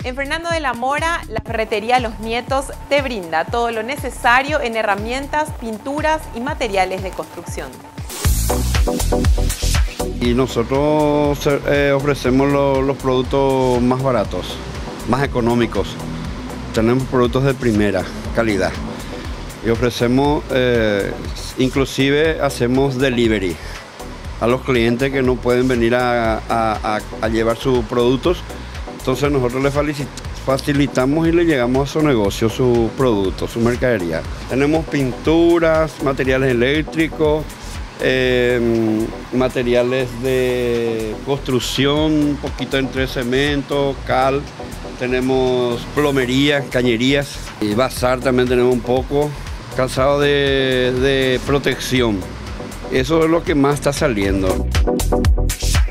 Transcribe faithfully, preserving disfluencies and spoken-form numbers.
En Fernando de la Mora, la ferretería Los Nietos te brinda todo lo necesario en herramientas, pinturas y materiales de construcción. Y nosotros eh, ofrecemos lo, los productos más baratos, más económicos. Tenemos productos de primera calidad y ofrecemos, eh, inclusive hacemos delivery a los clientes que no pueden venir a, a, a, a llevar sus productos. Entonces nosotros les facilitamos y le llegamos a su negocio, su producto, su mercadería. Tenemos pinturas, materiales eléctricos, eh, materiales de construcción, un poquito entre cemento, cal. Tenemos plomería, cañerías y bazar también tenemos un poco. Calzado de, de protección. Eso es lo que más está saliendo.